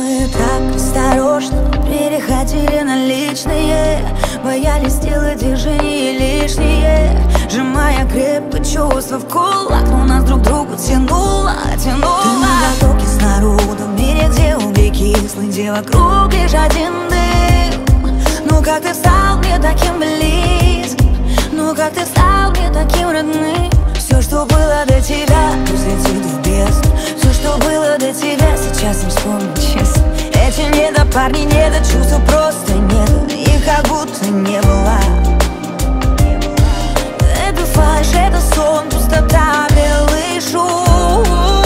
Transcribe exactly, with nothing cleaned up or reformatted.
Мы так осторожно переходили на личные, боялись сделать движения лишние, сжимая крепко чувства в кулак, но нас друг к другу тянуло, тянуло. Ты на потоке снаружи, в мире, где угли кислые, где вокруг лишь один дым. Ну как ты стал мне таким близким, ну как ты стал мне таким родным. Все, что было до тебя, взлетит в бездну. Все, что было до тебя, сейчас не вспомнить честно. Эти недопарни, недочувства просто нет, их как будто не было. Это фальшь, это сон, пустота, белый шум.